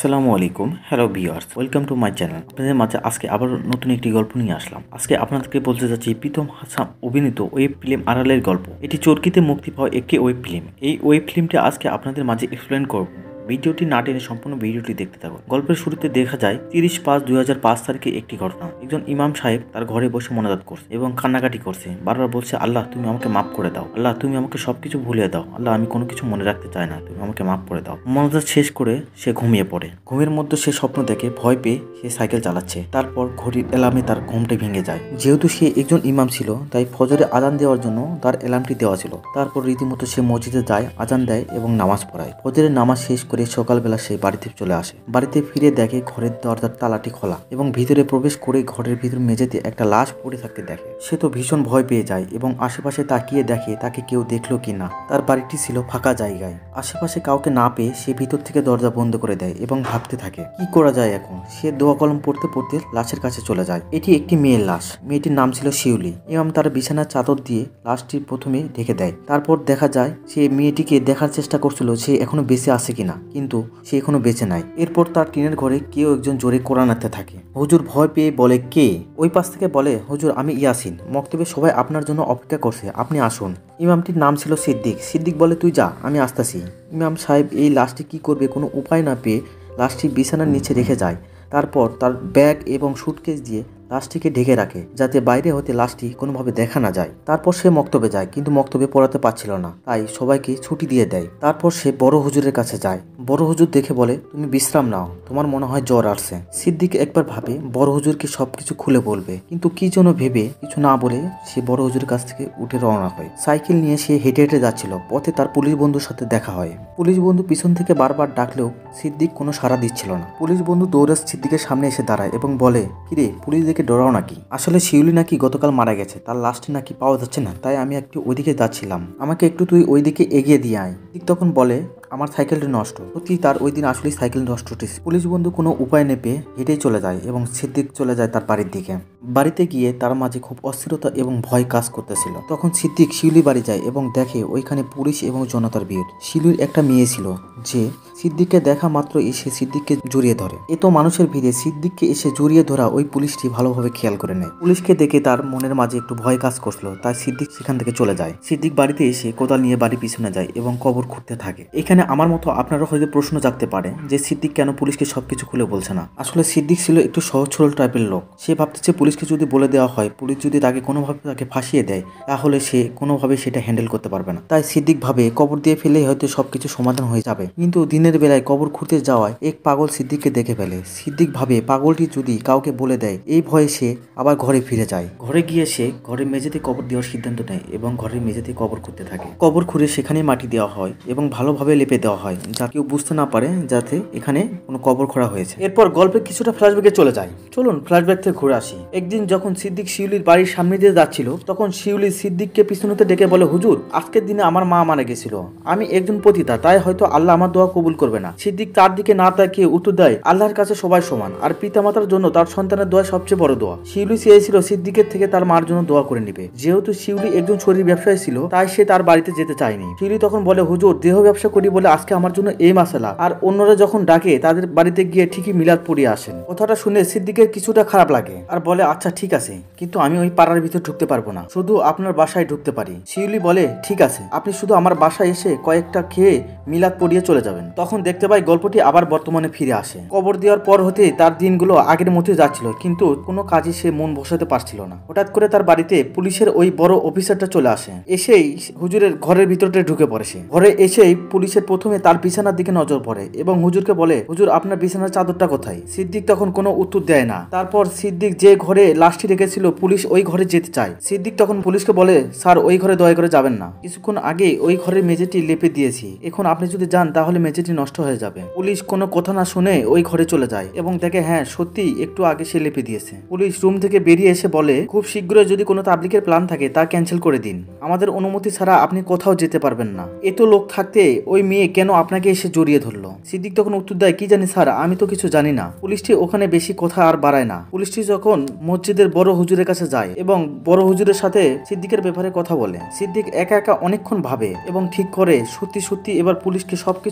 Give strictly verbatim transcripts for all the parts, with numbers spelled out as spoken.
আসসালামু আলাইকুম, hello viewers, welcome to my channel. আপনাদের মাঝে আজকে আবার নতুন একটি গল্প নিয়ে আসলাম। আজকে আপনাদেরকে বলতে যাচ্ছি প্রীতম হাসান অভিনীত ওয়েব ফিল্ম আড়ালের গল্প। এটি চরকিতে মুক্তি পাওয়া একটি ওয়েব ফিল্ম। এই ওয়েব ফিল্মটি আজকে আপনাদের মাঝে এক্সপ্লেন করব। ভিডিওটি না টেনে সম্পূর্ণ ভিডিওটি দেখতে থাকুন। গল্পের শুরুতে দেখা যায় তিরিশ পাঁচ দুই হাজার পাঁচ তারিখে একটি ঘটনা। একজন ইমাম সাহেব তার ঘরে বসে মোনাজাত করছে এবং কান্নাকাটি করছে। বারবার বলছে, আল্লাহ তুমি আমাকে মাফ করে দাও, আল্লাহ তুমি আমাকে সবকিছু ভুলিয়ে দাও, আল্লাহ আমি কোনো কিছু মনে রাখতে চাই না, তুমি আমাকে মাফ করে দাও। মোনাজাত শেষ করে সে ঘুমিয়ে পড়ে। ঘুমের মধ্যে সে স্বপ্ন দেখে ভয় পেয়ে সে সাইকেল চালাচ্ছে। তারপর ঘড়ির অ্যালার্মে তার ঘুমটা ভেঙে যায়। যেহেতু সে একজন ইমাম ছিল তাই ফজরে আজান দেওয়ার জন্য তার অ্যালার্মটি দেওয়া ছিল। তারপর রীতিমতো সে মসজিদে যায়, আজান দেয় এবং নামাজ পড়ায়। ফজরের নামাজ শেষ করে সকালবেলা সে বাড়িতে চলে আসে। বাড়িতে ফিরে দেখে ঘরের দরজার তালাটি খোলা এবং ভিতরে প্রবেশ করে ঘরের ভিতর মেঝেতে একটা লাশ পড়ে থাকতে দেখে। সে তো ভীষণ ভয় পেয়ে যায় এবং আশেপাশে তাকিয়ে দেখে তাকে কেউ দেখলো কিনা। তার বাড়িটি ছিল ফাঁকা জায়গায়। আশেপাশে কাউকে না পেয়ে সে ভিতর থেকে দরজা বন্ধ করে দেয় এবং ভাবতে থাকে কি করা যায় এখন। সে দোয়া কলম পড়তে পড়তে লাশের কাছে চলে যায়। এটি একটি মেয়ের লাশ। মেয়েটির নাম ছিল শিউলি। ইমাম তার বিছানার চাদর দিয়ে লাশটি প্রথমে ঢেকে দেয়। তারপর দেখা যায় সে মেয়েটিকে দেখার চেষ্টা করছিল সে এখনো বেঁচে আছে কিনা, কিন্তু সে এখনো বেঁচে নাই। এরপর তার টিনের ঘরে কেউ একজন জোরে কোরআন আনতে থাকে। হুজুর ভয় পেয়ে বলে, কে? ওই পাশ থেকে বলে, হুজুর আমি ইয়াসিন, মক্তবে সবাই আপনার জন্য অপেক্ষা করছে, আপনি আসুন। ইমামটির নাম ছিল সিদ্দিক। সিদ্দিক বলে, তুই যা, আমি আসতেছি। ইমাম সাহেব এই লাশটি কি করবে কোনো উপায় না পেয়ে লাশটি বিছানার নিচে রেখে যায়। তারপর তার ব্যাগ এবং সুটকেস দিয়ে লাশটিকে ঢেকে রাখে যাতে বাইরে হতে লাশটি কোনোভাবে দেখা না যায়। তারপর সে মক্তবে যায়, কিন্তু মক্তবে পড়াতে পারছিল না, তাই সবাইকে ছুটি দিয়ে দেয়। তারপর সে বড় হুজুরের কাছে যায়। বড় হুজুর দেখে বলে, তুমি বিশ্রাম নাও, তোমার মনে হয় জ্বর আসছে। সিদ্দিক একবার ভাবে বড় হুজুরকে সবকিছু খুলে বলবে, কিন্তু কি যেন ভেবে কিছু না বলে সে বড় হুজুরের কাছ থেকে উঠে রওনা হয়। সাইকেল নিয়ে সে হেঁটে হেঁটে যাচ্ছিল। পথে তার পুলিশ বন্ধুর সাথে দেখা হয়। পুলিশ বন্ধু পিছন থেকে বারবার ডাকলেও সিদ্দিক কোনো সাড়া দিচ্ছিল না। পুলিশ বন্ধু দৌড়ে সিদ্দিকের সামনে এসে দাঁড়ায় এবং বলে, কিরে পুলিশ দেখে ডরাও নাকি? আসলে শিউলি নাকি গতকাল মারা গেছে, তার লাশটি নাকি পাওয়া যাচ্ছে না, তাই আমি একটু ওইদিকে যাচ্ছিলাম, আমাকে একটু তুই ওইদিকে এগিয়ে দিয়ে আয়। ঠিক তখন বলে, আমার সাইকেলটি নষ্ট। সত্যি তার ওই দিন আসলেই সাইকেল নষ্ট হয়েছে। পুলিশ বন্ধু কোনো উপায় না পেয়ে হেঁটেই চলে যায় এবং সিদ্দিক চলে যায় তার বাড়ির দিকে। বাড়িতে গিয়ে তার মাঝে খুব অস্থিরতা এবং ভয় কাজ করতেছিল। তখন সিদ্দিক শিউলি বাড়ি যায় এবং দেখে ওইখানে পুলিশ এবং জনতার ভিড়। শিউলির একটা মেয়ে ছিল যে সিদ্দিককে দেখা মাত্র এসে সিদ্দিককে জড়িয়ে ধরে। এত মানুষের ভিড়ে সিদ্দিককে এসে জড়িয়ে ধরা ওই পুলিশটি ভালোভাবে খেয়াল করে নেয়। পুলিশকে দেখে তার মনের মাঝে একটু ভয় কাজ করছিল, তাই সিদ্দিক সেখান থেকে চলে যায়। সিদ্দিক বাড়িতে এসে কোদাল নিয়ে বাড়ি পিছনে যায় এবং কবর খুঁড়তে থাকে। এখানে আমার মতো আপনারা হয়তো প্রশ্ন জাগতে পারে যে সিদ্দিক কেন পুলিশকে সবকিছু খুলে বলছে না। আসলে সিদ্দিক ছিল একটু সহজ সরল টাইপের লোক। সে ভাবতেছে পুলিশকে যদি বলে দেওয়া হয়, পুলিশ যদি তাকে কোনোভাবে তাকে ফাঁসিয়ে দেয়, তাহলে সে কোনোভাবে সেটা হ্যান্ডেল করতে পারবে না। তাই সিদ্দিক ভাবে কবর দিয়ে ফেলেই হয়তো সবকিছু সমাধান হয়ে যাবে। কিন্তু দিনের বেলায় কবর খুঁড়তে যাওয়ায় এক পাগল সিদ্দিককে দেখে ফেলে। সিদ্দিক ভাবে পাগলটি যদি কাউকে বলে দেয়, এই ভয়ে সে আবার ঘরে ফিরে যায়। ঘরে গিয়ে সে ঘরের মেঝেতে কবর দেওয়ার সিদ্ধান্ত নেয় এবং ঘরের মেঝেতে কবর খুঁড়তে থাকে। কবর খুঁড়ে সেখানে মাটি দেওয়া হয় এবং ভালোভাবে লেপে দেওয়া হয় যাতে কেউ বুঝতে না পারে যাতে এখানে কোনো কবর খোঁড়া হয়েছে। এরপর গল্পে কিছুটা ফ্ল্যাশব্যাকে চলে যায়। চলুন ফ্ল্যাশব্যাক থেকে ঘুরে আসি। একদিন যখন সিদ্দিক শিউলির বাড়ির সামনে দিয়ে যাচ্ছিল, তখন শিউলি সিদ্দিককে পিছনেতে ডেকে বলে, হুজুর আজকের দিনে আমার মা মারা গেছিল, আমি একজন পতিতা, তাই হয়তো আল্লাহ আমার দোয়া কবুল করবে না। সিদ্দিক তার দিকে না তাকিয়ে উত্তর দেয়, আল্লাহর কাছে সবাই সমান, আর পিতামাতার জন্য তার সন্তানের দোয়া সবচেয়ে বড় দোয়া। শিউলি চেয়েছিল সিদ্দিকের থেকে তার মার জন্য দোয়া করে নিবে। যেহেতু শিউলি একজন শরীর ব্যবসায়ী ছিল, তাই সে তার বাড়িতে যেতে চায়নি। শিউলি তখন বলে, হুজুর দেহ ব্যবসা করি বলে আজকে আমার জন্য এই মাসালা, আর অন্যরা যখন ডাকে তাদের বাড়িতে গিয়ে ঠিকই মিলাদ পড়িয়ে আসেন। কথাটা শুনে সিদ্দিকের কিছুটা খারাপ লাগে আর বলে, আচ্ছা ঠিক আছে, কিন্তু আমি ওই পাড়ার ভিতর ঢুকতে পারবো না, শুধু আপনার বাসায় ঢুকতে পারি। শিউলি বলে, ঠিক আছে, আপনি শুধু আমার বাসায় এসে কয়েকটা খেয়ে মিলাদ পড়িয়ে চলে যাবেন। তখন দেখতে পাই গল্পটি আবার বর্তমানে ফিরে আসে। কবর দেওয়ার পর হতে তার দিনগুলো আগের মতোই যাচ্ছিল, কিন্তু কোনো কাজে সে মন বসাতে পারছিল না। হঠাৎ করে তার বাড়িতে পুলিশের ওই বড় অফিসারটা চলে আসে। এসেই হুজুরের ঘরের ভিতরটা ঢুকে পড়ে। সে ঘরে এসেই পুলিশের প্রথমে তার বিছানার দিকে নজর পড়ে এবং হুজুরকে বলে, হুজুর আপনার বিছানার চাদরটা কোথায়? সিদ্দিক তখন কোনো উত্তর দেয় না। তারপর সিদ্দিক যে ঘরে লাশটি রেখেছিল পুলিশ ওই ঘরে যেতে চায়। সিদ্দিক তখন পুলিশকে বলে, স্যার ওই ঘরে দয়া করে যাবেন না, কিছুক্ষণ আগে ওই ঘরের মেঝেটি লেপে দিয়েছি, এখন আপনি যদি যান তাহলে মেঝেটি নষ্ট হয়ে যাবে। পুলিশ কোনো কথা না শুনে ওই ঘরে চলে যায় এবং দেখে হ্যাঁ সত্যি একটু আগে সে লেপে দিয়েছে। পুলিশ রুম থেকে বেরিয়ে এসে বলে, খুব শীঘ্রই যদি কোনো তাবলিগের প্ল্যান থাকে তা ক্যান্সেল করে দিন, আমাদের অনুমতি ছাড়া আপনি কোথাও যেতে পারবেন না। এত লোক থাকতে ওই মেয়ে কেন আপনাকে এসে জড়িয়ে ধরলো? সিদ্দিক তখন উত্তর দেয়, কি জানি স্যার, আমি তো কিছু জানি না। পুলিশটি ওখানে বেশি কথা আর বাড়ায় না। পুলিশটি যখন মসজিদের বড় হুজুরের কাছে যায় এবং বড় হুজুরের সাথে সিদ্দিকের ব্যাপারে কথা বলে, সিদ্দিক একা একা অনেকক্ষণ ভাবে এবং ঠিক করে সত্যি সত্যি এবার পুলিশকে সবকিছু বলে দিবে।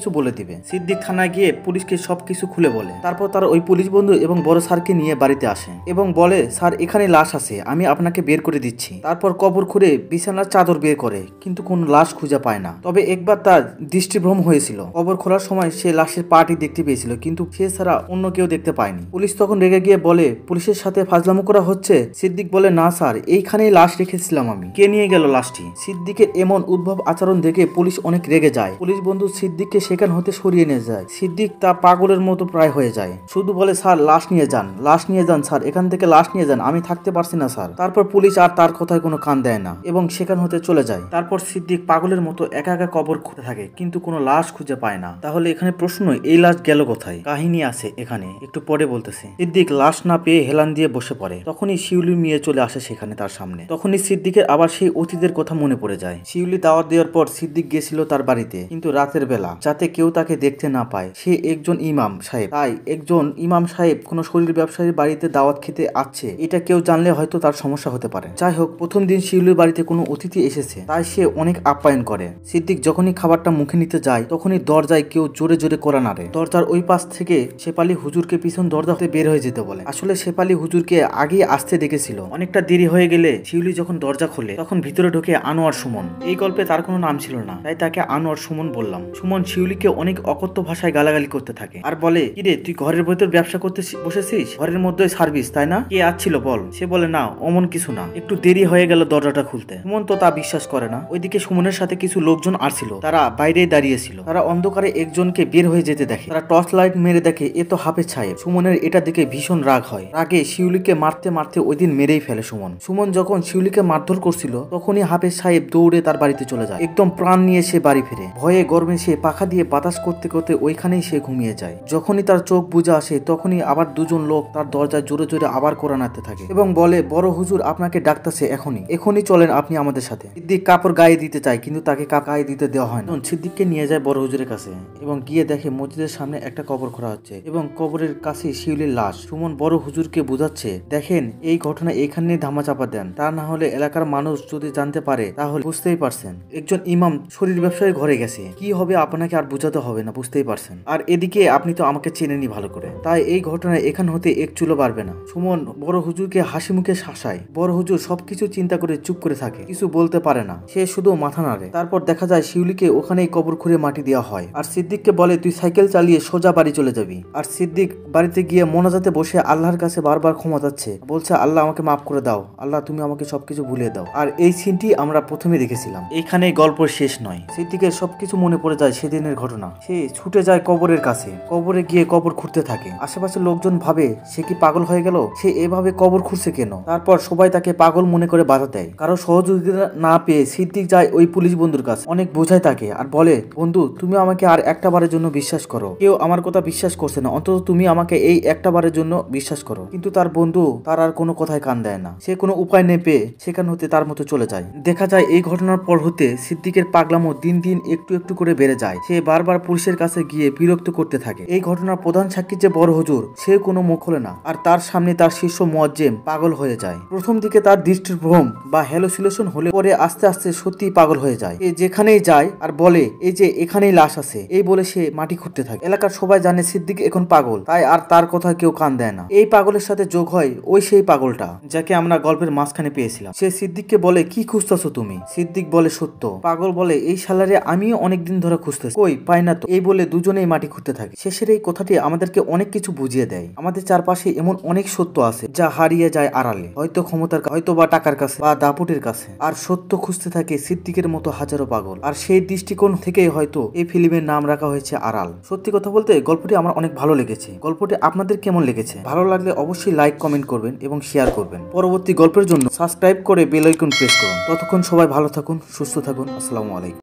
নেবে। সিদ্দিক থানায় গিয়ে পুলিশকে সবকিছু খুলে বলে। তারপর তার ওই পুলিশ বন্ধু এবং বড় স্যারকে নিয়ে বাড়িতে আসে এবং বলে, স্যার এখানে লাশ আছে, আমি আপনাকে বের করে দিচ্ছি। তারপর কবর খুঁড়ে বিছানার চাদর বের করে, কিন্তু কোনো লাশ খুঁজে পায় না। তবে একবার তার দৃষ্টিভ্রম হয়েছিল। কবর খোলার সময় সে লাশের পাটি দেখতে পেয়েছিল, কিন্তু সে ছাড়া অন্য কেউ দেখতে পায়নি। পুলিশ তখন রেগে গিয়ে বলে, পুলিশের সাথে ফাজলামো করা হচ্ছে। সিদ্দিক বলে, না স্যার, এইখানেই লাশ রেখেছিলাম আমি। কে নিয়ে গেল লাশটি? সিদ্দিকের এমন উদ্ভব আচরণ দেখে পুলিশ অনেক রেগে যায়। পুলিশ বন্ধু সিদ্দিককে সেখান হতে সরিয়ে নিয়ে যায়। সিদ্দিক তা পাগলের মতো প্রায় হয়ে যায়, শুধু বলে, স্যার লাশ নিয়ে যান, লাশ নিয়ে যান স্যার, এখান থেকে লাশ নিয়ে যান, আমি থাকতে পারছি না স্যার। তারপর পুলিশ আর তার কথায় কোনো কান দেয় না এবং সেখান হতে চলে যায়। তারপর সিদ্দিক পাগলের মতো একা একা কবর খুঁজতে থাকে, কিন্তু কোনো লাশ খুঁজে পায় না। তাহলে এখানে প্রশ্ন, এই লাশ গেল কোথায়? কাহিনী আছে এখানে, একটু পরে বলতেছি। সিদ্দিক লাশ না পেয়ে হেলান দিয়ে বসে পড়ে। তখনই শিউলি মেয়ে চলে আসে সেখানে তার সামনে। তখনই সিদ্দিকের আবার সেই অতীতের কথা মনে পড়ে যায়। শিউলি দাওয়াত দেওয়ার পর সিদ্দিক গেছিল তার বাড়িতে, কিন্তু রাতের বেলা, যাতে কেউ তাকে দেখতে না পায়। সে একজন ইমাম সাহেব, তাই একজন ইমাম সাহেব কোনো শরীর ব্যবসায়ীর বাড়িতে দাওয়াত খেতে আসছে, এটা কেউ জানলে হয়তো তার সমস্যা হতে পারে। যাই হোক, প্রথম দিন শিউলির বাড়িতে কোনো অতিথি এসেছে, তাই সে অনেক আপ্যায়ন করে। সিদ্দিক যখনই খাবারটা মুখে নিতে যায়, তখনই দরজায় কেউ জোরে জোরে কড়া নাড়ে। দরজার ওই পাশ থেকে শেফালি হুজুরকে পিছন দরজা হতে বের হয়ে যেতে বলে। আসলে শেফালি হুজুরকে আগেই আসতে দেখেছিল। অনেকটা দেরি হয়ে গেলে শিউলি যখন দরজা খোলে, তখন ভিতরে ঢুকে আনোয়ার সুমন। এই গল্পে তার কোনো নাম ছিল না, তাই তাকে আনোয়ার সুমন বললাম। সুমন শিউলিকে অনেক অকথ্য ভাষায় গালাগালি করতে থাকে আর বলে, কিরে তুই ঘরের ভেতর ব্যবসা করতে বসেছিস? ঘরের মধ্যে সার্ভিস, তাই না? কে আসছিল বল? সে বলে, না অমন কিছু না, একটু দেরি হয়ে গেল দরজাটা খুলতে। সুমন তো তা বিশ্বাস করে না। ওইদিকে সুমনের সাথে কিছু লোকজন আসছিল, তারা বাইরে দাঁড়িয়েছিল। তারা অন্ধকারে একজনকে বের হয়ে যেতে দেখে। তারা টর্চ লাইট মেরে দেখে এ তো হাফেজ সাহেব। সুমনের এটা দেখে ভীষণ রাগ হয়। রাগে শিউলিকে মারতে মারতে ওই দিন মেরেই ফেলে সুমন। সুমন যখন শিউলিকে মারধর করছিল, তখনই হাফেজ সাহেব দৌড়ে তার বাড়িতে চলে যায়। একদম প্রাণ নিয়ে সে বাড়ি ফিরে। ভয়ে গরমে সে পাখা দিয়ে বাতাস করতে করতে ওইখানেই সে ঘুমিয়ে যায়। যখনই তার চোখ বুজে আসে, তখনই আবার দুজন লোক তার দরজায় জোরে জোরে আবার কোরআন আনতে থাকে এবং বলে, বড় হুজুর আপনাকে ডাকতেছে, এখনই এখনই চলেন আপনি আমাদের সাথে। সিদ্দিক কাপড় গায়ে দিতে চায়, কিন্তু তাকে গায়ে দিতে দেওয়া হয় না। সিদ্দিককে নিয়ে যায় বড় হুজুরের কাছে এবং গিয়ে দেখে মসজিদের সামনে একটা কবর খোঁড়া হচ্ছে এবং কবরের কাছে শিউলির লাশ। সুমন বড় হুজুরকে বুঝাচ্ছে, দেখেন এই ঘটনা এখানে ধামা চাপা দেন, তা না হলে এলাকার মানুষ যদি জানতে পারে, তাহলে বুঝতেই পারছেন একজন ইমাম শরীর ব্যবসায়ী ঘরে গেছে, কি হবে আপনাকে আর বুঝাতে হবে না, বুঝতেই পারছেন। আর এদিকে আপনি তো আমাকে চেনেনি ভালো করে, তাই এই ঘটনায় এখান হতে এক চুলো বাড়বে না। সুমন বড় হুজুরকে হাসি মুখে শাসায়। বড় হুজুর সবকিছু চিন্তা করে চুপ করে থাকে, কিছু বলতে পারে না, সে শুধু মাথা নাড়ে। তারপর দেখা যায় শিউলিকে ওখানেই কবর খুঁড়ে মাটি দেওয়া হয় আর সিদ্দিককে বলে, তুই সাইকেল চালিয়ে সোজা বাড়ি চলে যাবি। আর সিদ্দিক বাড়িতে গিয়ে মোনাজাতে বসে আল্লাহর কাছে বারবার ক্ষমা চাচ্ছে, বলছে, আল্লাহ আমাকে মাফ করে দাও, আল্লাহ তুমি আমাকে সবকিছু ভুলিয়ে দাও। আর এই সিনটি আমরা প্রথমে দেখেছিলাম। এইখানে গল্প শেষ নয়। সিদ্দিকের সবকিছু মনে পড়ে যায় সেদিনের ঘটনা। সে ছুটে যায় কবরের কাছে, কবরে গিয়ে কবর খুঁড়তে থাকে। আশেপাশের লোকজন ভাবে সে কি পাগল হয়ে গেল, সে এভাবে কবর খুঁড়ছে কেন। তারপর সবাই তাকে পাগল মনে করে বাধা দেয়। কারো সহযোগিতা না পেয়ে সিদ্দিক যায় ওই পুলিশ বন্ধুর কাছে, অনেক বোঝায় তাকে আর বলে, বন্ধু তুমি আমাকে আর একটা বারের জন্য বিশ্বাস করো, কেউ আমার কথা বিশ্বাস করছে না, অন্তত তুমি আমাকে এই একটা বারের জন্য বিশ্বাস করো। কিন্তু তার বন্ধু তার আর কোনো কথায় কান দেয় না। সে কোনো উপায় নেই পেয়ে সেখান হতে তার মতো চলে যায়। দেখা যায় এই ঘটনার পর হতে সিদ্দিকের পাগলামো দিন দিন একটু একটু করে বেড়ে যায়। সে বারবার পুলিশের কাছে গিয়ে বিরক্ত করতে থাকে। এই ঘটনার প্রধান সাক্ষী যে বড় হুজুর, সে কোনো মুখ খোলে না আর তার সামনে তার শিষ্য মুয়াজ্জেম পাগল হয়ে যায়। প্রথম দিকে তার দৃষ্টির ভ্রম বা হ্যালোসিলেশন হলে পরে আস্তে আস্তে সত্যি পাগল হয়ে যায়। সে যেখানেই যায় আর বলে, এই যে এখানেই লাশ আছে, এই বলে সে মাটি খুঁড়তে থাকে। এলাকার সবাই জানে সিদ্দিক এখন পাগল, তাই আর তার কথা কেউ কান দেয় না। এই পাগলের সাথে যোগ হয় ওই সেই পাগলটা যাকে আমরা গল্পের মাঝখানে পেয়েছিলাম। সে সিদ্দিককে বলে, কি খুঁজতেছো তুমি? সিদ্দিক বলে, সত্য। পাগল বলে, এই শালারে আমিও অনেকদিন ধরে খুঁজতেছি, কই পাই না তো। এই বলে দুজনেই মাটি খুঁড়তে থাকে। শেষের এই কথাটি আমাদেরকে অনেক কিছু বুঝিয়ে দেয়। আমাদের চারপাশে এমন অনেক সত্য আছে যা হারিয়ে যায় আড়ালে, হয়তো ক্ষমতার, হয়তো বা টাকার কাছে বা দাপুটের কাছে। আর সত্য খুঁজতে থাকে সিদ্দিকের মতো হাজারো পাগল। আর সেই দৃষ্টিকোণ থেকেই হয়তো এই ফিল্মের নাম রাখা হয়েছে আড়াল। সত্যি কথা বলতে গল্পটি আমার অনেক ভালো লেগেছে। গল্পটি আপনাদের কেমন লেগেছে? ভালো লাগলে অবশ্যই লাইক কমেন্ট করবেন এবং শেয়ার করবেন। পরবর্তী গল্পের জন্য সাবস্ক্রাইব করে বেল আইকন প্রেস করুন। ততক্ষণ সবাই ভালো থাকুন, সুস্থ থাকুন। আসসালামু আলাইকুম।